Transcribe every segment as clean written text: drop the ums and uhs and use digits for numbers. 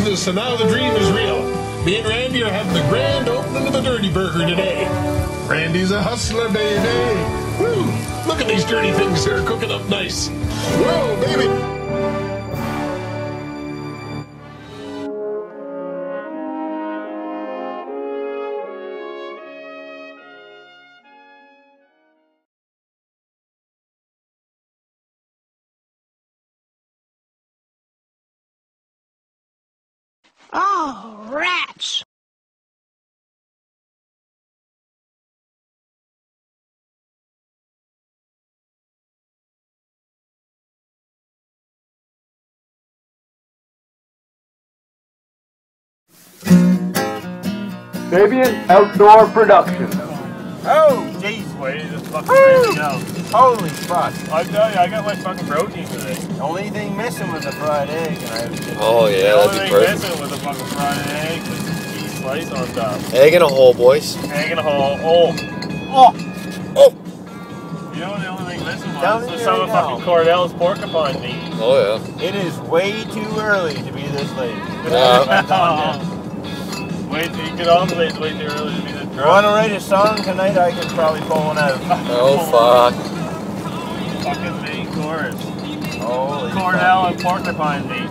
Jesus, and now the dream is real. Me and Randy are having the grand opening of the Dirty Burger today. Randy's a hustler, baby. Woo! Look at these dirty things here cooking up nice. Whoa, baby! Oh, rats! Sabean Outdoor Production. Oh, jeez. Wait, this fucking crazy out. Holy fuck. I tell you, I got my fucking protein today. The only thing missing was a fried egg. And I was just Oh yeah, The that'd only be thing perfect. missing was a fucking fried egg with some cheese slice on top. Egg in a hole, boys. Egg in a hole. Oh! Oh! You know what the only thing missing Tell was? me Was some of right fucking now. Cordell's porcupine meat. Oh yeah. It is way too early to be this late. Yeah. Wait, you could always wait too early to be the If you drunk. want to write a song tonight, I can probably pull one out. Oh fuck. Fucking main chorus. Holy Cordell and porcupine meat.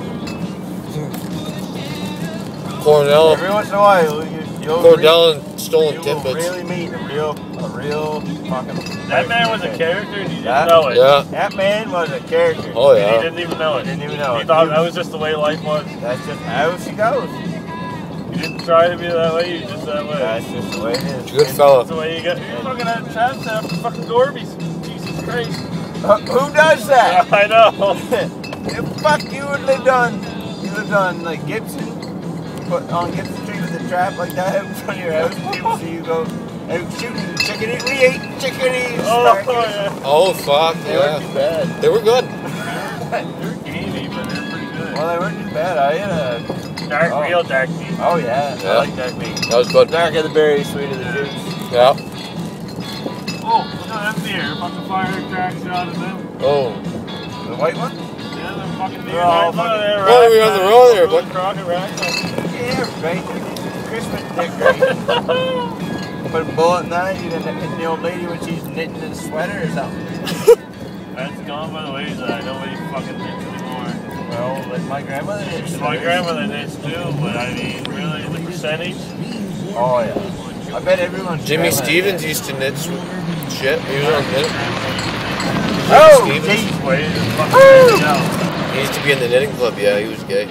Cornell. Every once in a while, you'll Cordell and stolen you will tidbits. really meet a real fucking... That man was a character and he didn't That- know it. Yeah. That man was a character. Oh And he yeah. didn't even know it. Didn't even know He it. thought that was just the way life was. That's just how she goes. You didn't try to be that way, you're just that way. That's just the way it is. Good That's fella. the way you get. You're fucking at traps after fucking Gorby's. Jesus Christ. Who does that? I know. Fuck, you lived on like Gibson, put on Gibson Street with a trap like that in front of your house. People see you go out shooting chickadee. We ate chickadees. Oh, yeah. Oh fuck. They weren't Yeah. too bad. They were good. They're gamey, but they're pretty good. Well, they weren't too bad. I had a Real dark meat. oh yeah. Yeah. I like dark meat. That was good. Dark of the berry, sweet of the juice. Yeah. Oh, look at them deer. Fucking firecrackers out of them. Oh. The white one? Yeah, they're fucking deer. They're all Look at fucking- that Oh, we're on the road there, Little but- crockett racks. Yeah, right. Christmas decoration. Put a bullet in that. You didn't hit the old lady when she's knitting in a sweater or something. That's gone by the wayside. Nobody fucking knits anymore. Well, like my grandmother did. My grandmother knits too, but I mean, really, the percentage. Oh yeah. I bet everyone. Jimmy Stevens used to knit shit. He was on knit. Oh, Stevens. geez. Way to fucking knit out. He used to be in the knitting club. Yeah, he was gay.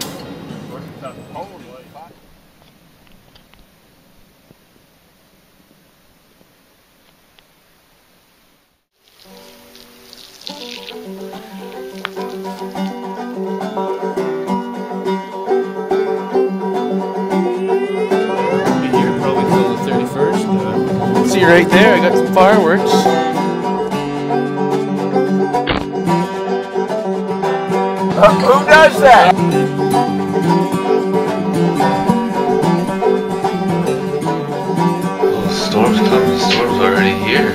Be here probably till the 31st. See right there, I got some fireworks. Who does that? Oh, the storm's coming. The storm's already here.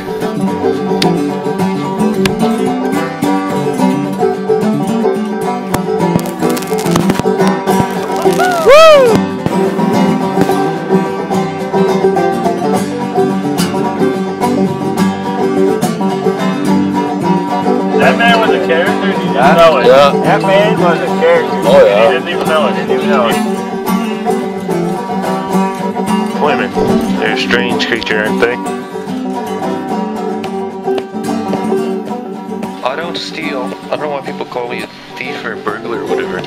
That man was a character and he didn't know it. Yeah. That man was a character. Oh He yeah. didn't even know it. Didn't even know it. Women, they're a strange creature, aren't they? I don't steal. I don't know why people call me a thief or a burglar or whatever.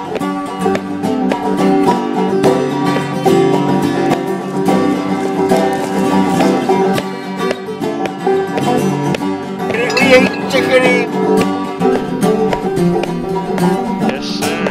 We ate chickadee. Yes, sir.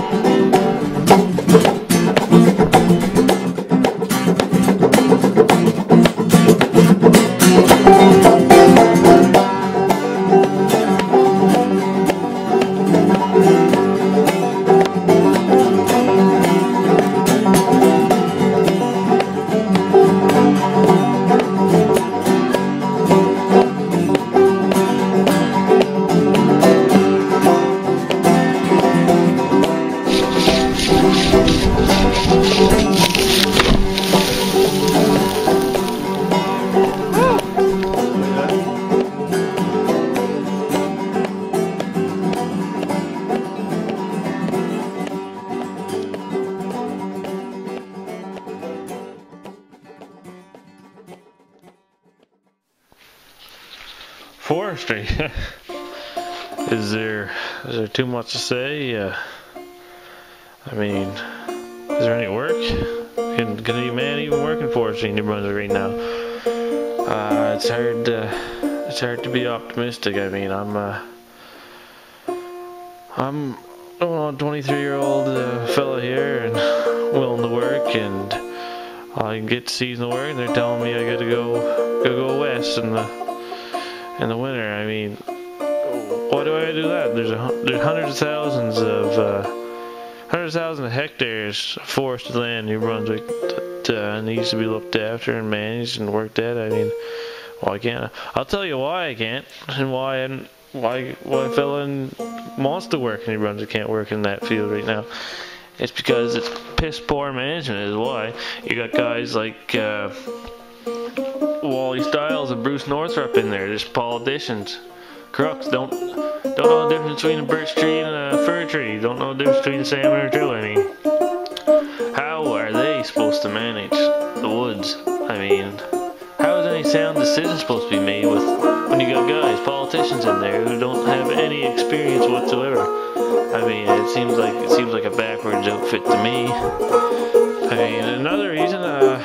Forestry. Is there too much to say? I mean, is there any work? Can any man even work in forestry in New Brunswick right now? It's hard to be optimistic. I mean, I'm a 23-year-old fella here and willing to work, and I can get seasonal work, and they're telling me I gotta go west in the winter. I mean, why do I gotta do that? There's hundreds of thousands of hectares of forested land in New Brunswick that needs to be looked after and managed and worked at. I mean, why can't I? I'll tell you why I can't, and why a fella wants to work in New Brunswick can't work in that field right now. It's because it's piss poor management is why. You got guys like Wally Stiles and Bruce Northrup in there, just politicians. Crooks don't know the difference between a birch tree and a fir tree. Don't know the difference between a salmon or two. I mean, how are they supposed to manage the woods? I mean, how is any sound decision supposed to be made when you got guys, politicians in there who don't have any experience whatsoever? I mean, it seems like a backwards outfit to me. I mean, another reason,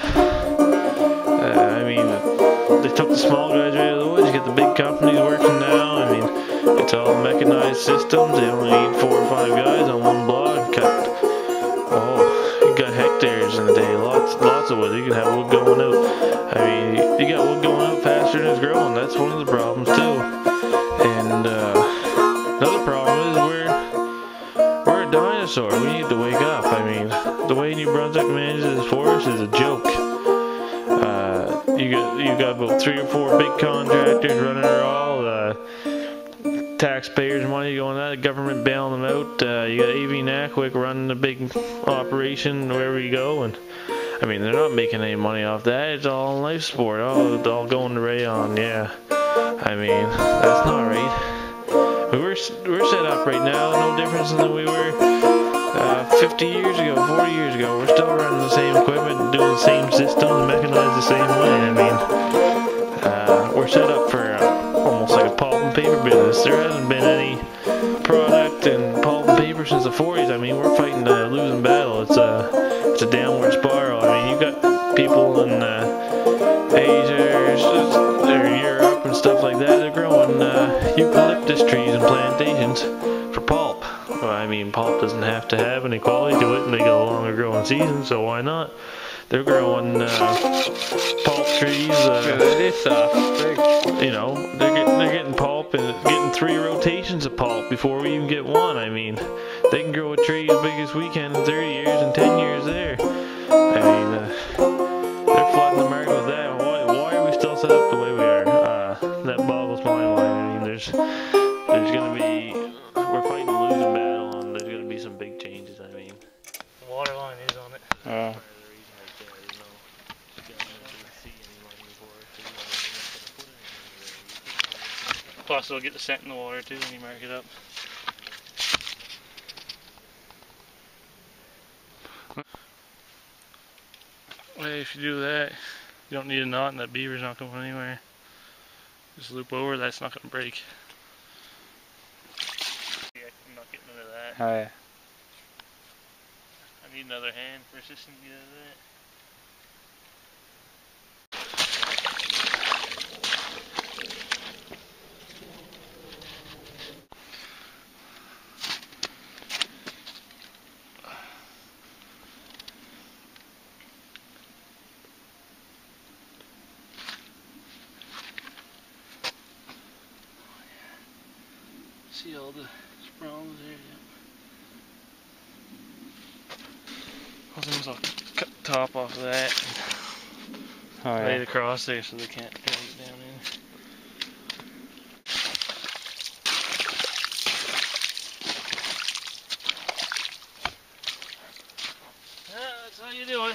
I mean, they took the small guys right out of the woods. You get the big companies working now. I mean, it's all mechanized systems. They only need 4 or 5 guys on one block. You got hectares in a day. Lots of wood. You can have wood going out. I mean, you got wood going out faster than it's growing. That's one of the problems too. And another problem is we're a dinosaur. We need to wake up. I mean, the way New Brunswick manages its forest is a joke. You got about 3 or 4 big contractors running it all. Taxpayers' money going out, the government bailing them out. You got A.V. Nackwick running a big operation wherever you go, and I mean, they're not making any money off that. It's all a life sport. All going to rayon. Yeah, I mean, that's not right. We're set up right now, no difference than we were 50 years ago, 40 years ago. We're still running the same equipment, doing the same systems, mechanized the same way. I mean, we're set up for almost like a pulp and paper business. There hasn't been any product in pulp and paper since the 40s. I mean, we're fighting a losing battle. It's a downward spiral. I mean, you got people in Asia or Europe and stuff like that. They're growing eucalyptus trees and plantations for pulp. Well, I mean, pulp doesn't have to have any quality to it, and they got a longer growing season, so why not? They're growing pulp trees. You know, they're getting pulp and getting 3 rotations of pulp before we even get one. I mean, they can grow a tree as big as we can in 30 years and 10 years there. I mean, they're flooding the market with that. Why are we still set up the way we are? That boggles my mind. I mean, there's gonna be, we're fighting a losing battle, and there's gonna be some big changes. I mean, The water line is on it. Plus, it'll get the scent in the water too when you mark it up. Well, if you do that, you don't need a knot, and that beaver's not going anywhere. Just loop over, that's not going to break. Yeah, I'm not getting into that. Oh, yeah. I need another hand for assisting to get out of that. See all the sprawls there, yeah. I'll cut the top off of that and lay it across there so they can't drag it down in. That's how you do it.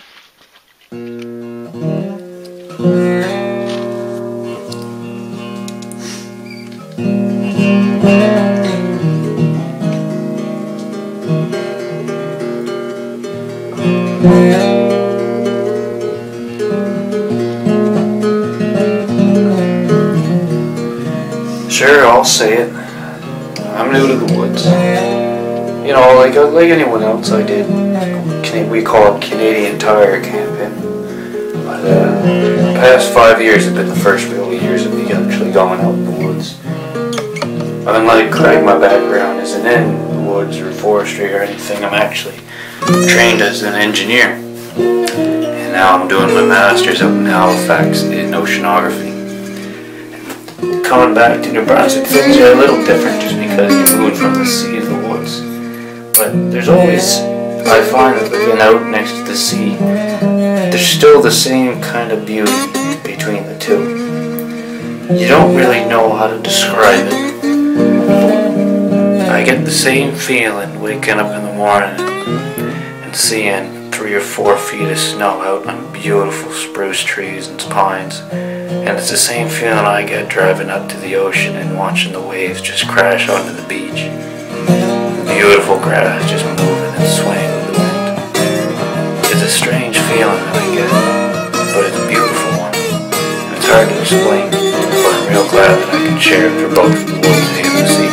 Sure, I'll say it. I'm new to the woods. You know, like anyone else, I did. We call it Canadian Tire camping. But the past 5 years have been the first real years of me actually going out in the woods. Unlike Craig, my background isn't in the woods or forestry or anything. I'm actually trained as an engineer. And now I'm doing my master's up in Halifax in oceanography. Coming back to New Brunswick, things are a little different just because you're moving from the sea to the woods. But there's always, I find that living out next to the sea, there's still the same kind of beauty between the two. You don't really know how to describe it. I get the same feeling waking up in the morning and seeing 3 or 4 feet of snow out on beautiful spruce trees and pines. And it's the same feeling I get driving up to the ocean and watching the waves just crash onto the beach. Beautiful grass just moving and swaying with the wind. It's a strange feeling that I get, but it's a beautiful one. And it's hard to explain, but I'm real glad that I can share it for both the woods and the sea.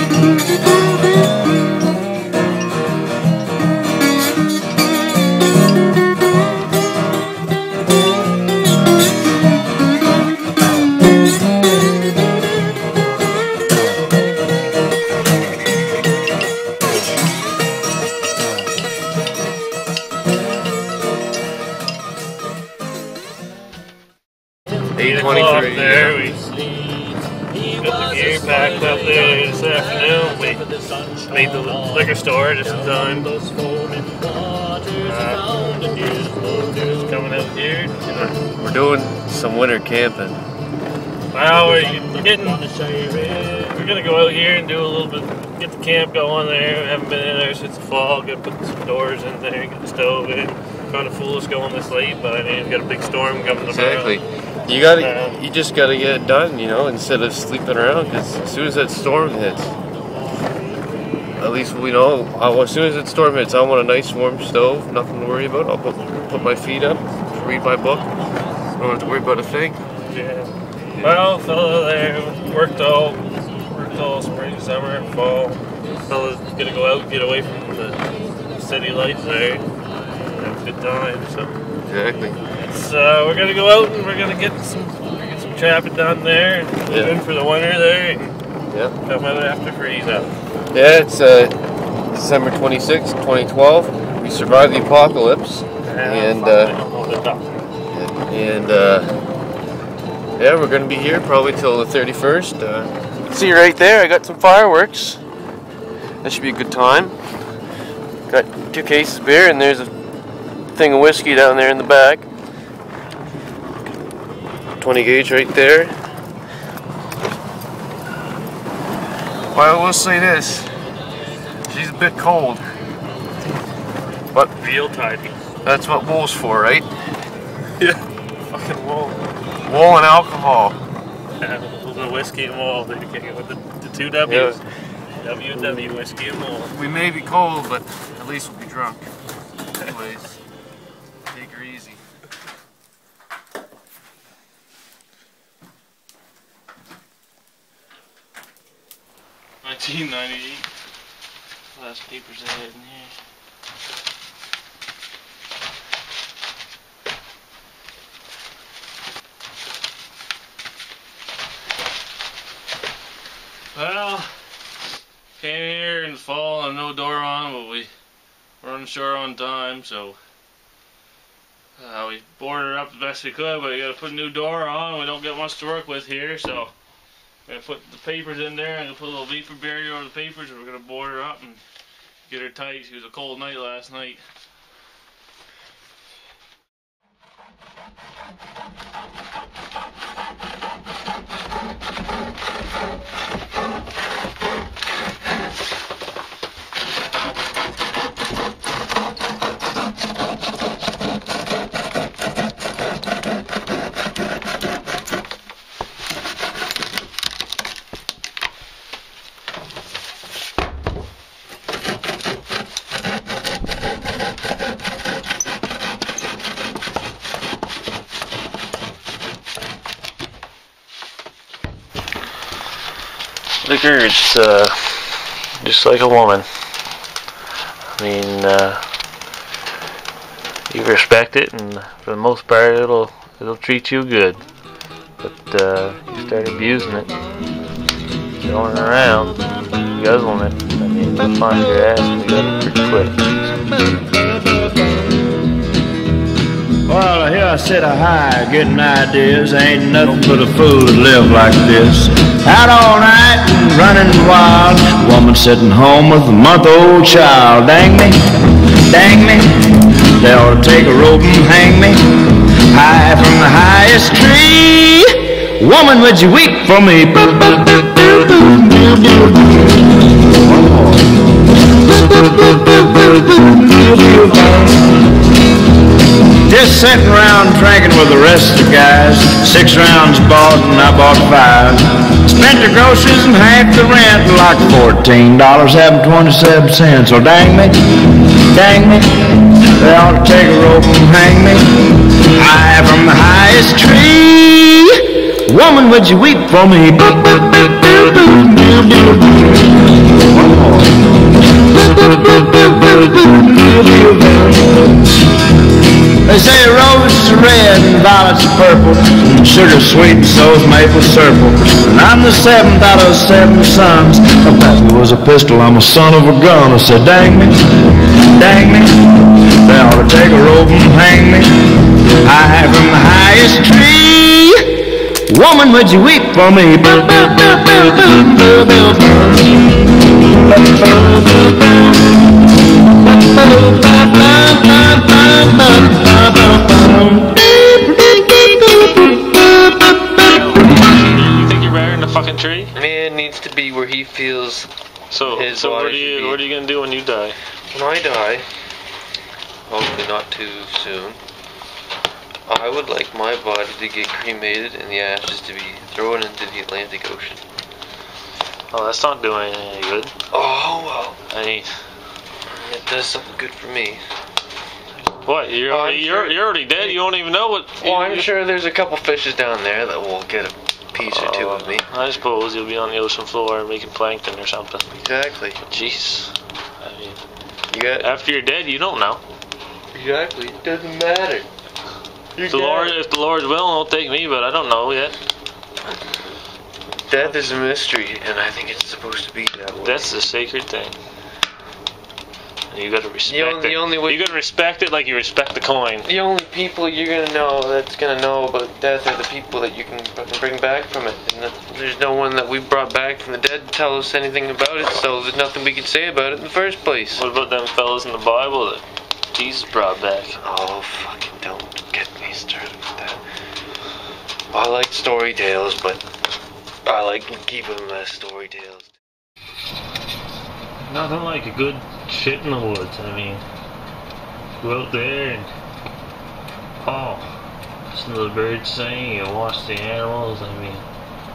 8:23 there. We got the gear packed up there this afternoon. We made the liquor store just in time. Coming out here. We're doing some winter camping. Well, we're gonna go out here and do a little bit, get the camp going there. We haven't been in there since the fall. Gotta put some doors in there, get the stove in. Kind of foolish going this late, but I mean, we've got a big storm coming tomorrow. Exactly. You just gotta get it done, you know, instead of sleeping around. Because as soon as that storm hits, at least we know. As soon as that storm hits, I want a nice warm stove, nothing to worry about. I'll put my feet up, read my book. I don't have to worry about a thing. Yeah. Well, fella there worked all spring, summer, fall. Fella's gonna go out and get away from the city lights there. Have a good time. So. Exactly. So we're gonna go out and we're gonna get some trapping done there, and in for the winter there, and come out after freeze up. Yeah, it's December 26th, 2012. We survived the apocalypse, yeah, we're gonna be here probably till the 31st. See right there, I got some fireworks. That should be a good time. Got 2 cases of beer, and there's a thing of whiskey down there in the back. 20 gauge right there. Well, we'll say this. She's a bit cold. But real tidy. That's what wool's for, right? Yeah. Fucking wool. Wool and alcohol. Yeah, a little bit of whiskey and wool. They can't go with the 2 W's. Yeah. WW, whiskey and wool. We may be cold, but at least we'll be drunk. Anyways, take her easy. $19.98. Last papers I had in here. Well, came here in the fall and no door on, but we were unsure on time, so we boarded her up the best we could, but we gotta put a new door on. We don't get much to work with here, so we're gonna put the papers in there and put a little vapor barrier over the papers, and we're gonna board her up and get her tight. It was a cold night last night. liquor, it's just like a woman. I mean, you respect it, and for the most part, it'll treat you good. But you start abusing it, going around, guzzling it. I mean, you'll find your ass and you got it pretty quick. Well, here I sit a high, getting ideas. Ain't nothing but a fool to live like this. Out all night and running wild. Woman sitting home with a month-old child. Dang me, they ought to take a rope and hang me high from the highest tree. Woman, would you weep for me? Just sitting around drinking with the rest of the guys. 6 rounds bought and I bought 5. Spent the groceries and half the rent, like $14 having 27 cents. So dang me, they ought to take a rope and hang me high from the highest tree. Woman, would you weep for me? They say roses are red and violets are purple, and sugar's sweet and so's maple syrup. And I'm the 7th out of 7 sons. If that was a pistol, I'm a son of a gun. I said, dang me, they ought to take a rope and hang me high from the highest tree. Woman, would you weep for me? You think you're better than the fucking tree? Man needs to be where he feels. So what are you gonna do when you die? When I die, hopefully not too soon, I would like my body to get cremated and the ashes to be thrown into the Atlantic Ocean. Oh, that's not doing any good. Oh well. I mean, it does something good for me. What? You're already dead? You don't even know what... Well, I'm sure there's a couple fishes down there that will get a piece or two of me. I suppose you'll be on the ocean floor making plankton or something. Exactly. Jeez. I mean, after you're dead, you don't know. Exactly. It doesn't matter. If the Lord's will, it'll take me, but I don't know yet. Death is a mystery, and I think it's supposed to be that way. That's the sacred thing. You gotta respect it. The only way you gotta respect it like you respect the coin. The only people you're gonna know that's gonna know about death are the people that you can fucking bring back from it. And there's no one that we brought back from the dead to tell us anything about it, so there's nothing we can say about it in the first place. What about them fellas in the Bible that Jesus brought back? Oh, fucking don't get me started with that. I like story tales, but I like keeping them as story tales. Nothing like a good shit in the woods. I mean, go out there and listen to the birds sing, you watch the animals. I mean,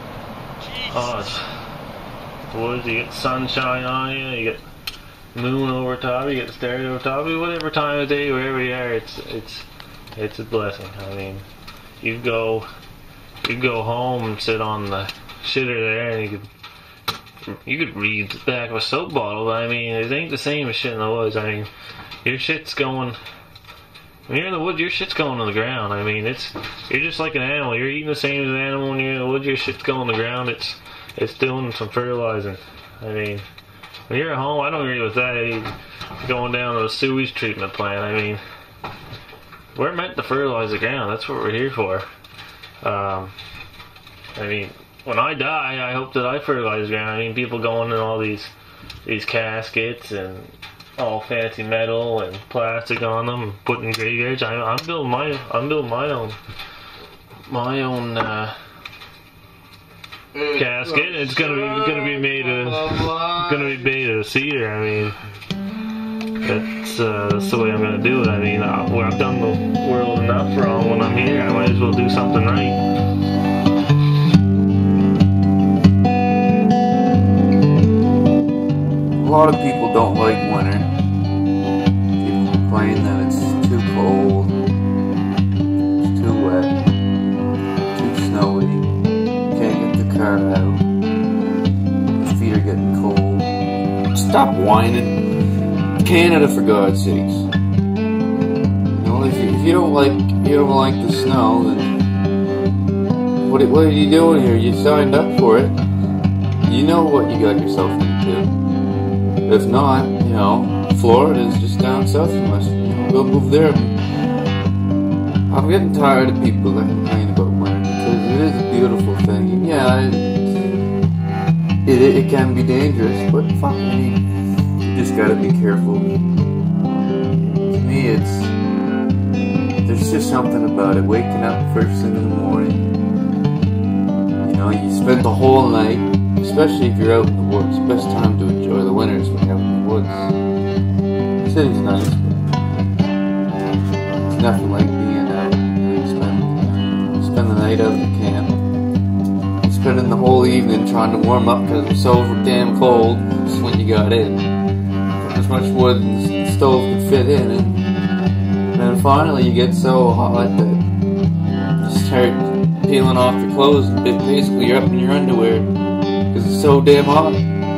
the woods, you get sunshine on you, you get moon over top, you get the stars over top, whatever time of day, wherever you are, it's a blessing. I mean, you go home and sit on the shitter there, and you could read the back of a soap bottle, but I mean, it ain't the same as shit in the woods. I mean, your shit's going... When you're in the woods, your shit's going on the ground. I mean, you're just like an animal. You're eating the same as an animal. When you're in the woods, your shit's going on the ground. It's doing some fertilizing. I mean, when you're at home, I don't agree with that. You're going down to a sewage treatment plant. I mean, we're meant to fertilize the ground. That's what we're here for. I mean, when I die, I hope that I fertilize the ground. I mean, people going in all these caskets and all fancy metal and plastic on them, and putting graveyards. I'm building my own casket. It's gonna be made of cedar. I mean, that's the way I'm gonna do it. I mean, I've done the world enough wrong when I'm here. I might as well do something right. A lot of people don't like winter. People complain that it's too cold, it's too wet, too snowy, can't get the car out. It's stop whining. Canada, for God's sakes. You know, if you don't like the snow, then what are you doing here? You signed up for it. You know what you got yourself into. If not, you know, Florida is just down south from us. You know, go move there. I'm getting tired of people that complain about winter because it is a beautiful thing. Yeah, it can be dangerous, but fuck me, you just gotta be careful. To me, there's just something about it. Waking up first thing in the morning. You know, you spend the whole night, especially if you're out in the woods. Best time to enjoy the winters when you're out in the woods. The city's nice, but it's nothing like being out. You spend the night out in the camp. You spending the whole evening trying to warm up because it was so damn cold just when you got in. Put as much wood as the stove could fit in, and then finally you get so hot that you start peeling off your clothes, and basically you're up in your underwear because it's so damn hot.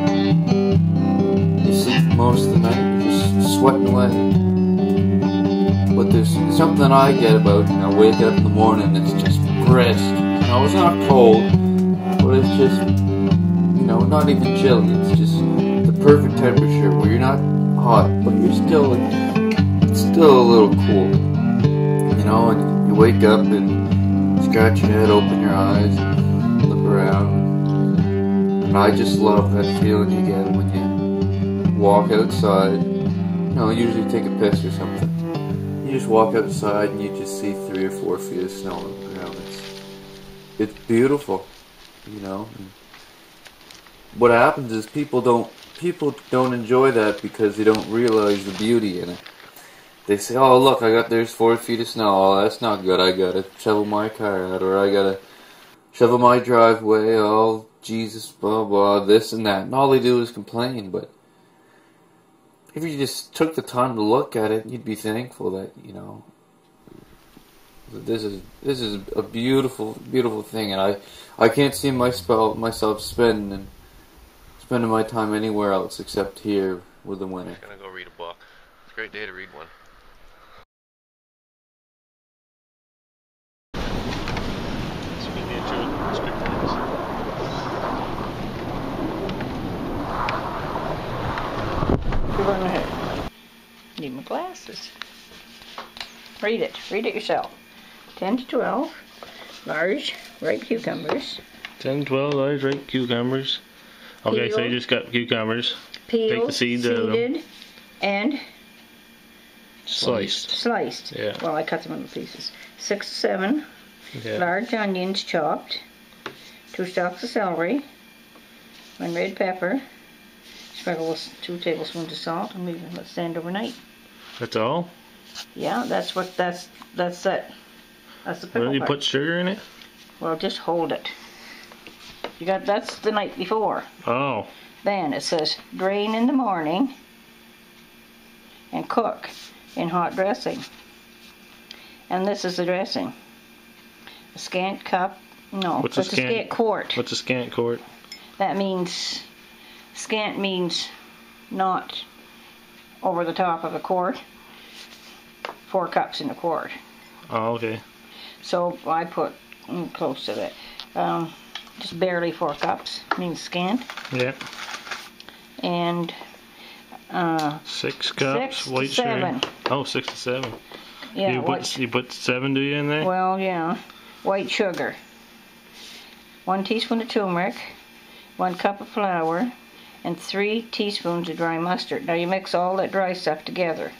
You sleep most of the night, you're just sweating away. But there's something I get about, you know, wake up in the morning, it's just brisk. You know, it's not cold, but it's just, you know, not even chilly. It's just the perfect temperature where you're not hot, but you're still a little cool. You know, and you wake up and scratch your head, open your eyes, and look around. And I just love that feeling you get when you walk outside. You know, usually take a piss or something. You just walk outside and you just see 3 or 4 feet of snow on the ground. It's beautiful, you know. And what happens is people don't enjoy that because they don't realize the beauty in it. They say, "Oh, look, there's 4 feet of snow. Oh, that's not good. I gotta shovel my car out, or I gotta shovel my driveway. Oh, Jesus, blah blah, this and that." And all they do is complain. But if you just took the time to look at it, you'd be thankful that, you know, this is a beautiful, beautiful thing, and I can't see myself spending my time anywhere else except here with the winter. I'm gonna go read a book. It's a great day to read one. Run ahead. Need my glasses. Read it. Read it yourself. 10 to 12 large ripe cucumbers. 10, 12 large ripe cucumbers. Okay, Peeled, so you just got cucumbers. peeled, Take the seeds out of them. seeded, and Sliced. Sliced. Yeah. Well, I cut them into pieces. 6 to 7 Yeah. large onions chopped. 2 stalks of celery. 1 red pepper. Sprinkle with 2 tablespoons of salt and leave it stand overnight. That's all? Yeah, that's it. That's the pickle Well, you part. put sugar in it? Well, just hold it. That's the night before. Oh. Then it says drain in the morning and cook in hot dressing. And this is the dressing. A scant cup. No, What's it's a scant quart. What's a scant quart? That means scant means not over the top of a quart. 4 cups in a quart. Oh, okay. So I put close to that. Just barely 4 cups means scant. Yeah. And 6 cups 6 white to 7. sugar. Oh, 6 to 7. Yeah. You put 7, do you, in there? Well, yeah. White sugar. 1 teaspoon of turmeric. 1 cup of flour. And 3 teaspoons of dry mustard. Now you mix all that dry stuff together.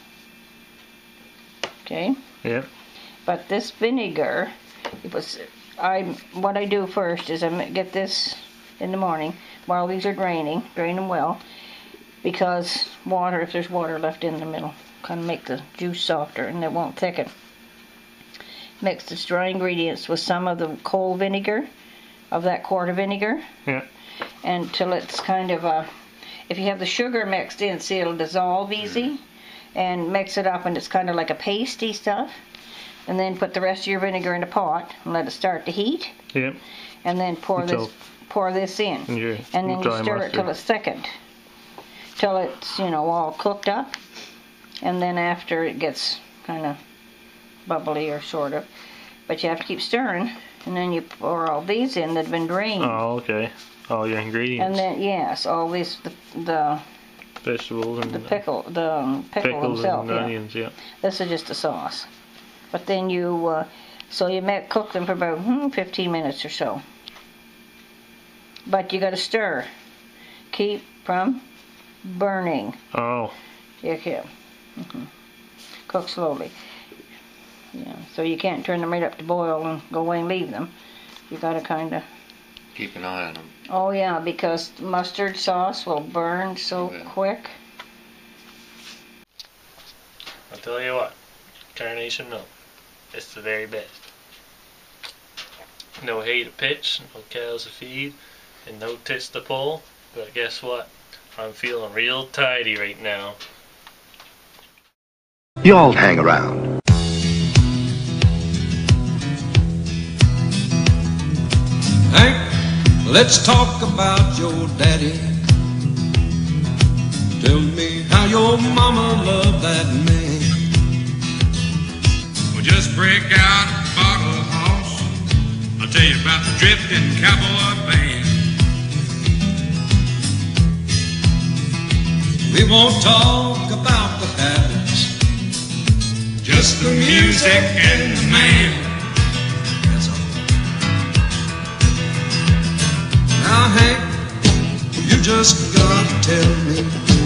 Okay? Yeah. But this vinegar, what I do first is I get this in the morning while these are draining, drain them well, because if there's water left in the middle, kind of make the juice softer and it won't thicken. Mix this dry ingredients with some of the cold vinegar, of that quart of vinegar. Yeah. Until it's kind of if you have the sugar mixed in, see, it'll dissolve easy, and mix it up and it's kind of like a pasty stuff. And then put the rest of your vinegar in a pot and let it start to heat. Yep. And then pour this in. Yeah. And then you stir it till it's thickened. till it's, you know, all cooked up. And then after it gets kind of bubbly or sort of. But you have to keep stirring. And then you pour all these in that have been drained. Oh, okay. All your ingredients. And then, yes, all these, the vegetables and the pickle pickles himself, and onions, yeah. This is just the sauce. But then you, so you cook them for about 15 minutes or so. But you got to stir. Keep from burning. Oh. Yeah. Cook slowly. Yeah. So you can't turn them right up to boil and go away and leave them. You got to kind of keep an eye on them. Oh yeah, because mustard sauce will burn so quick. I'll tell you what, carnation milk, it's the very best. No hay to pitch, no cows to feed, and no tits to pull. But guess what? I'm feeling real tidy right now. You all hang around. Hank, let's talk about your daddy. Tell me how your mama loved that man. Well, just break out a bottle, hoss. I'll tell you about the drifting cowboy band. We won't talk about the habits, just the music and the man. That's all. Now, Hank, you just gotta tell me